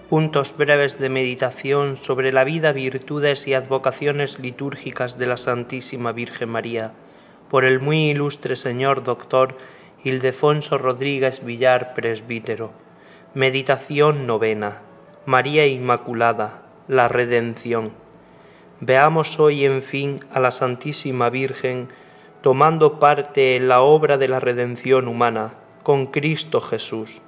Puntos breves de meditación sobre la vida, virtudes y advocaciones litúrgicas de la Santísima Virgen María, por el muy ilustre señor doctor Ildefonso Rodríguez Villar, presbítero. Meditación novena. María Inmaculada, la Redención. Veamos hoy, en fin, a la Santísima Virgen tomando parte en la obra de la redención humana con Cristo Jesús.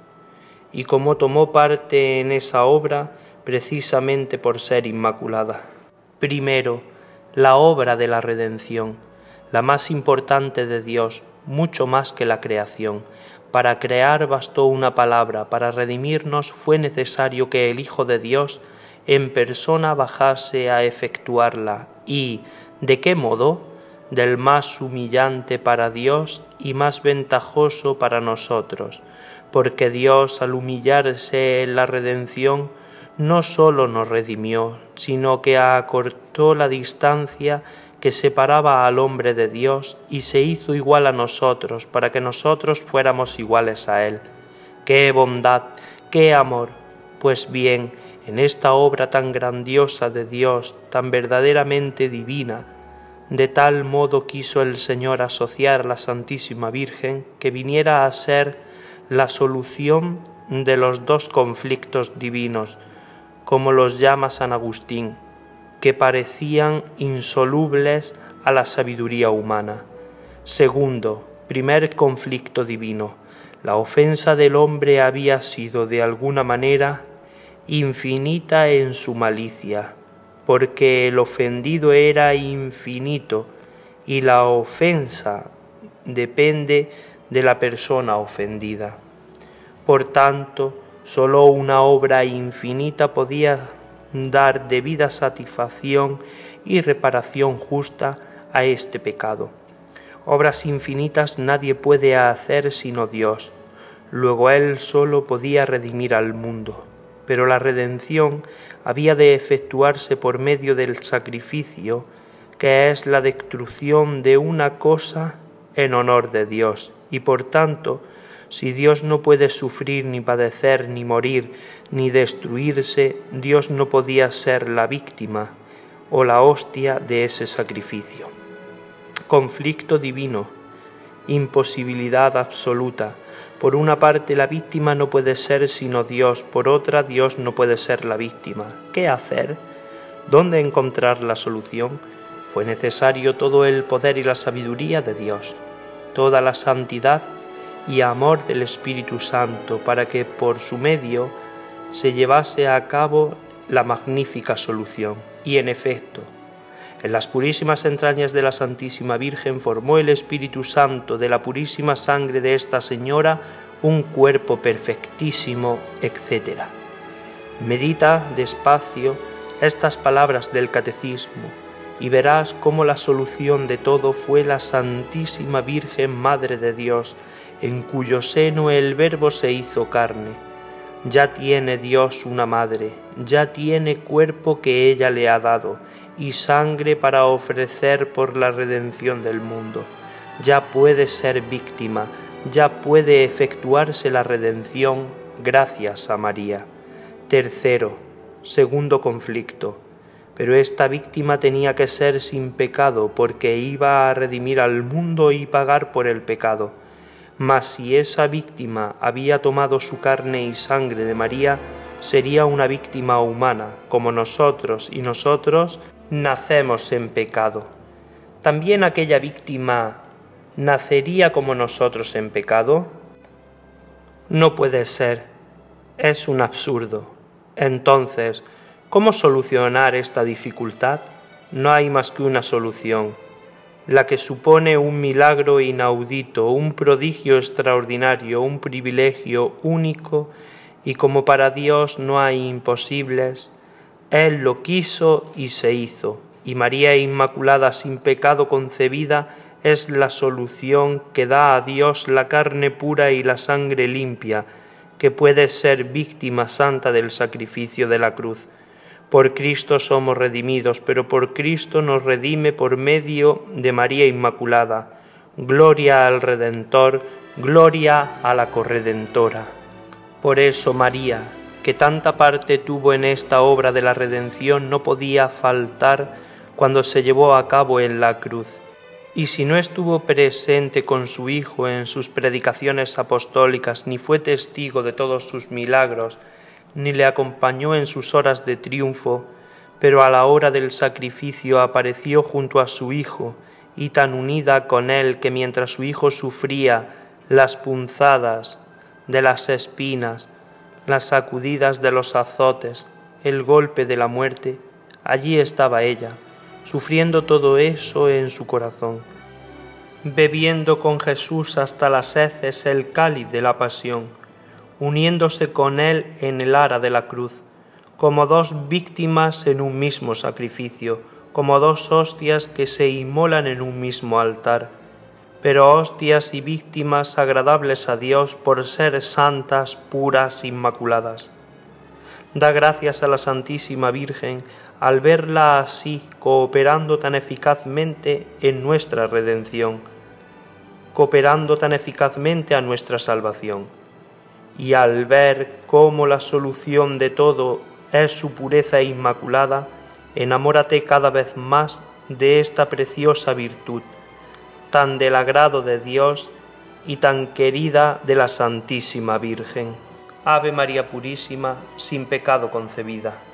Y cómo tomó parte en esa obra precisamente por ser inmaculada. Primero, la obra de la redención, la más importante de Dios, mucho más que la creación. Para crear bastó una palabra, para redimirnos fue necesario que el Hijo de Dios en persona bajase a efectuarla. ¿Y de qué modo? Del más humillante para Dios y más ventajoso para nosotros, porque Dios, al humillarse en la redención, no sólo nos redimió, sino que acortó la distancia que separaba al hombre de Dios y se hizo igual a nosotros, para que nosotros fuéramos iguales a Él. ¡Qué bondad! ¡Qué amor! Pues bien, en esta obra tan grandiosa de Dios, tan verdaderamente divina, de tal modo quiso el Señor asociar a la Santísima Virgen que viniera a ser la solución de los dos conflictos divinos, como los llama San Agustín, que parecían insolubles a la sabiduría humana. Segundo, primer conflicto divino. La ofensa del hombre había sido de alguna manera infinita en su malicia, porque el ofendido era infinito y la ofensa depende de la persona ofendida. Por tanto, sólo una obra infinita podía dar debida satisfacción y reparación justa a este pecado. Obras infinitas nadie puede hacer sino Dios. Luego Él solo podía redimir al mundo. Pero la redención había de efectuarse por medio del sacrificio, que es la destrucción de una cosa en honor de Dios. Y por tanto, si Dios no puede sufrir, ni padecer, ni morir, ni destruirse, Dios no podía ser la víctima o la hostia de ese sacrificio. Conflicto divino, imposibilidad absoluta. Por una parte, la víctima no puede ser sino Dios, por otra, Dios no puede ser la víctima. ¿Qué hacer? ¿Dónde encontrar la solución? Fue necesario todo el poder y la sabiduría de Dios, toda la santidad y amor del Espíritu Santo, para que por su medio se llevase a cabo la magnífica solución. Y en efecto, en las purísimas entrañas de la Santísima Virgen formó el Espíritu Santo de la purísima sangre de esta Señora un cuerpo perfectísimo, etc. Medita despacio estas palabras del Catecismo y verás cómo la solución de todo fue la Santísima Virgen Madre de Dios, en cuyo seno el Verbo se hizo carne. Ya tiene Dios una madre, ya tiene cuerpo que ella le ha dado, y sangre para ofrecer por la redención del mundo. Ya puede ser víctima, ya puede efectuarse la redención gracias a María. Tercero, segundo conflicto. Pero esta víctima tenía que ser sin pecado, porque iba a redimir al mundo y pagar por el pecado. Mas si esa víctima había tomado su carne y sangre de María, sería una víctima humana, como nosotros, y nosotros nacemos en pecado. ¿También aquella víctima nacería como nosotros en pecado? No puede ser, es un absurdo. Entonces, ¿cómo solucionar esta dificultad? No hay más que una solución, la que supone un milagro inaudito, un prodigio extraordinario, un privilegio único, y como para Dios no hay imposibles, Él lo quiso y se hizo, y María Inmaculada sin pecado concebida es la solución que da a Dios la carne pura y la sangre limpia, que puede ser víctima santa del sacrificio de la cruz. Por Cristo somos redimidos, pero por Cristo nos redime por medio de María Inmaculada. Gloria al Redentor, gloria a la corredentora. Por eso María, que tanta parte tuvo en esta obra de la redención, no podía faltar cuando se llevó a cabo en la cruz. Y si no estuvo presente con su Hijo en sus predicaciones apostólicas, ni fue testigo de todos sus milagros, ni le acompañó en sus horas de triunfo, pero a la hora del sacrificio apareció junto a su Hijo, y tan unida con él que mientras su Hijo sufría las punzadas de las espinas, las sacudidas de los azotes, el golpe de la muerte, allí estaba ella, sufriendo todo eso en su corazón, bebiendo con Jesús hasta las heces el cáliz de la pasión, uniéndose con él en el ara de la cruz, como dos víctimas en un mismo sacrificio, como dos hostias que se inmolan en un mismo altar, pero hostias y víctimas agradables a Dios por ser santas, puras, inmaculadas. Da gracias a la Santísima Virgen al verla así, cooperando tan eficazmente en nuestra redención, cooperando tan eficazmente a nuestra salvación. Y al ver cómo la solución de todo es su pureza inmaculada, enamórate cada vez más de esta preciosa virtud, tan del agrado de Dios y tan querida de la Santísima Virgen. Ave María Purísima, sin pecado concebida.